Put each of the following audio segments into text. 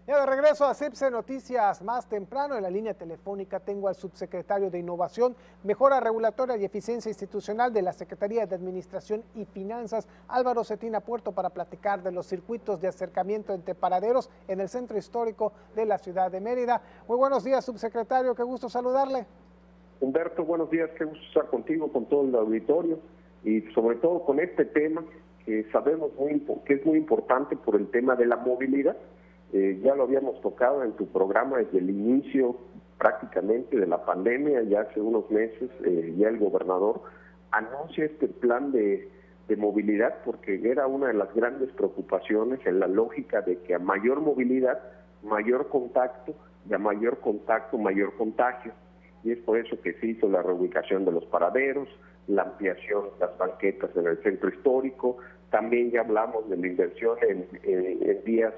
Ya de regreso a CIPSE Noticias más temprano, en la línea telefónica tengo al subsecretario de Innovación, Mejora Regulatoria y Eficiencia Institucional de la Secretaría de Administración y Finanzas, Álvaro Cetina Puerto, para platicar de los circuitos de acercamiento entre paraderos en el centro histórico de la ciudad de Mérida. Muy buenos días, subsecretario, qué gusto saludarle. Humberto, buenos días, qué gusto estar contigo, con todo el auditorio y sobre todo con este tema que sabemos que es muy importante por el tema de la movilidad. Ya lo habíamos tocado en tu programa desde el inicio prácticamente de la pandemia, ya hace unos meses ya el gobernador anuncia este plan de movilidad porque era una de las grandes preocupaciones en la lógica de que a mayor movilidad, mayor contacto, y a mayor contacto, mayor contagio. Y es por eso que se hizo la reubicación de los paraderos, la ampliación de las banquetas en el centro histórico. También ya hablamos de la inversión en vías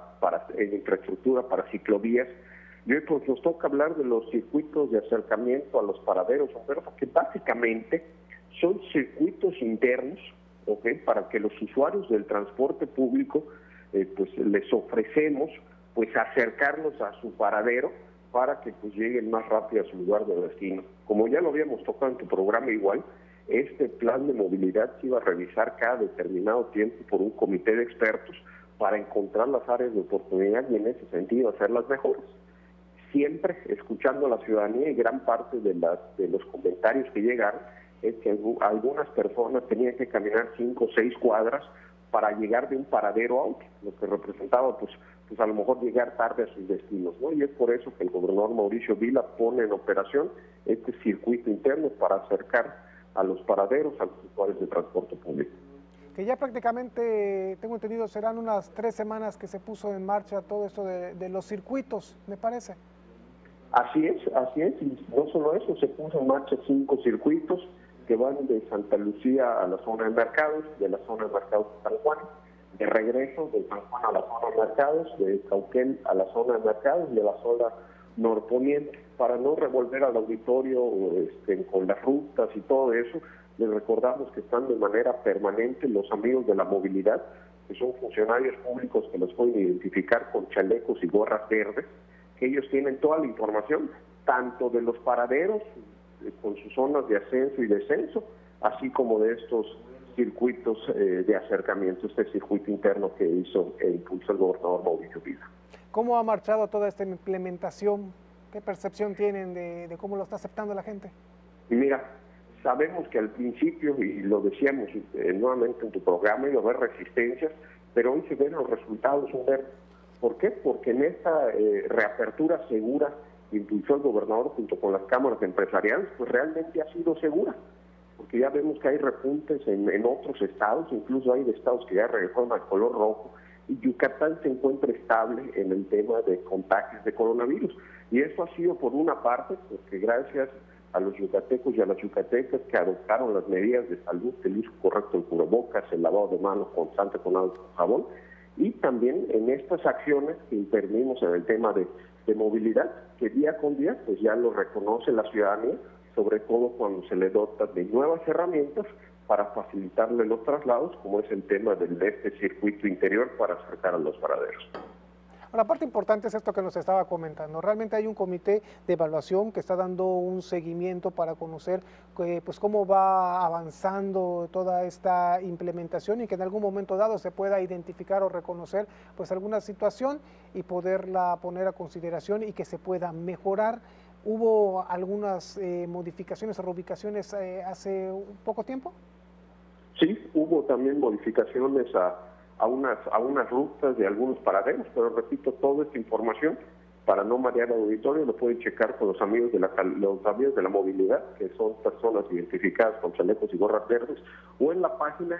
en infraestructura para ciclovías. Y hoy pues nos toca hablar de los circuitos de acercamiento a los paraderos, que básicamente son circuitos internos, para que los usuarios del transporte público pues les ofrecemos pues acercarlos a su paradero para que pues lleguen más rápido a su lugar de destino. Como ya lo habíamos tocado en tu programa igual, este plan de movilidad se iba a revisar cada determinado tiempo por un comité de expertos para encontrar las áreas de oportunidad y en ese sentido hacerlas mejores. Siempre escuchando a la ciudadanía, y gran parte de los comentarios que llegaron es que algunas personas tenían que caminar 5 o 6 cuadras para llegar de un paradero a otro, lo que representaba pues a lo mejor llegar tarde a sus destinos, ¿no? Y es por eso que el gobernador Mauricio Vila pone en operación este circuito interno para acercar a los paraderos a los usuarios de transporte público. Que ya prácticamente, tengo entendido, serán unas 3 semanas que se puso en marcha todo esto de los circuitos, me parece. Así es, y no solo eso, se puso en marcha 5 circuitos que van de Santa Lucía a la zona de mercados, de la zona de mercados de San Juan, de regreso de San Juan a la zona de mercados, de Cauquel a la zona de mercados y de la zona norponiente. Para no revolver al auditorio con las rutas y todo eso, les recordamos que están de manera permanente los amigos de la movilidad, que son funcionarios públicos que los pueden identificar con chalecos y gorras verdes, que ellos tienen toda la información, tanto de los paraderos, con sus zonas de ascenso y descenso, así como de estos circuitos de acercamiento, este circuito interno que hizo e impulsó el gobernador Mauricio Vila. ¿Cómo ha marchado toda esta implementación? ¿Qué percepción tienen de cómo lo está aceptando la gente? Mira, sabemos que al principio, y lo decíamos nuevamente en tu programa, iba a haber resistencias, pero hoy se ven los resultados, Humberto. ¿Por qué? Porque en esta reapertura segura que impulsó el gobernador junto con las cámaras empresariales, pues realmente ha sido segura, porque ya vemos que hay repuntes en otros estados, incluso hay estados que ya regresaron al color rojo, y Yucatán se encuentra estable en el tema de contagios de coronavirus. Y eso ha sido por una parte, porque gracias a los yucatecos y a las yucatecas que adoptaron las medidas de salud, el uso correcto del cubrebocas, el lavado de manos constante con agua y con jabón, y también en estas acciones que intervenimos en el tema de movilidad, que día con día pues ya lo reconoce la ciudadanía, sobre todo cuando se le dota de nuevas herramientas para facilitarle los traslados, como es el tema de este circuito interior para acercar a los paraderos. La parte importante es esto que nos estaba comentando. Realmente hay un comité de evaluación que está dando un seguimiento para conocer pues cómo va avanzando toda esta implementación y que en algún momento dado se pueda identificar o reconocer pues alguna situación y poderla poner a consideración y que se pueda mejorar. ¿Hubo algunas modificaciones o reubicaciones hace un poco tiempo? Sí, hubo también modificaciones a unas rutas de algunos paraderos, pero repito, toda esta información, para no marear al auditorio, lo pueden checar con los amigos de la movilidad, que son personas identificadas con chalecos y gorras verdes, o en la página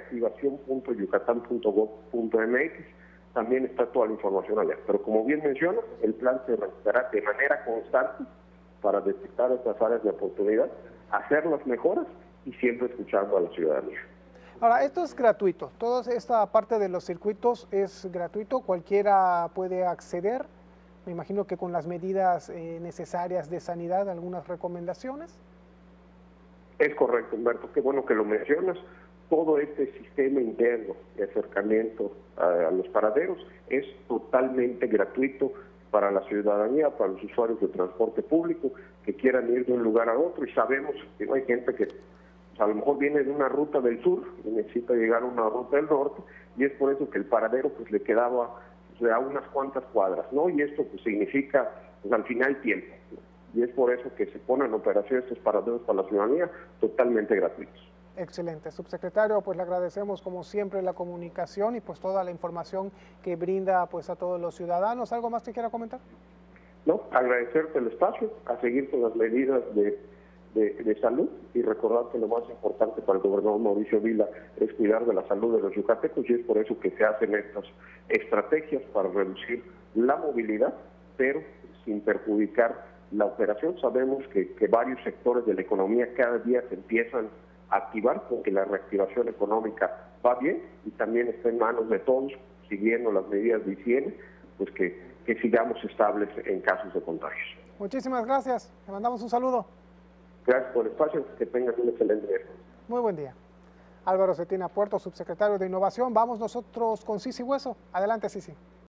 reactivación.yucatán.gov.mx, también está toda la información allá. Pero como bien mencionas, el plan se realizará de manera constante para detectar estas áreas de oportunidad, hacer las mejoras y siempre escuchando a la ciudadanía. Ahora, esto es gratuito, toda esta parte de los circuitos es gratuito, cualquiera puede acceder, me imagino que con las medidas necesarias de sanidad, algunas recomendaciones. Es correcto, Humberto, qué bueno que lo mencionas. todo este sistema interno de acercamiento a los paraderos es totalmente gratuito para la ciudadanía, para los usuarios de transporte público que quieran ir de un lugar a otro, y sabemos que no hay gente que a lo mejor viene de una ruta del sur y necesita llegar a una ruta del norte, y es por eso que el paradero pues le quedaba a unas cuantas cuadras, ¿no? Y esto pues significa pues al final tiempo, ¿no? Y es por eso que se ponen en operación estos paraderos para la ciudadanía totalmente gratuitos. Excelente. Subsecretario, pues le agradecemos como siempre la comunicación y pues toda la información que brinda pues a todos los ciudadanos. ¿Algo más que quiera comentar? No, agradecerte el espacio, a seguir con las medidas de salud, y recordar que lo más importante para el gobernador Mauricio Vila es cuidar de la salud de los yucatecos, y es por eso que se hacen estas estrategias para reducir la movilidad, pero sin perjudicar la operación. Sabemos que varios sectores de la economía cada día se empiezan a activar, porque la reactivación económica va bien y también está en manos de todos, siguiendo las medidas de higiene, pues que sigamos estables en casos de contagios. Muchísimas gracias. Le mandamos un saludo. Gracias por el espacio, que tengan un excelente día. Muy buen día. Álvaro Cetina Puerto, subsecretario de Innovación. Vamos nosotros con Cici Hueso. Adelante, Cici.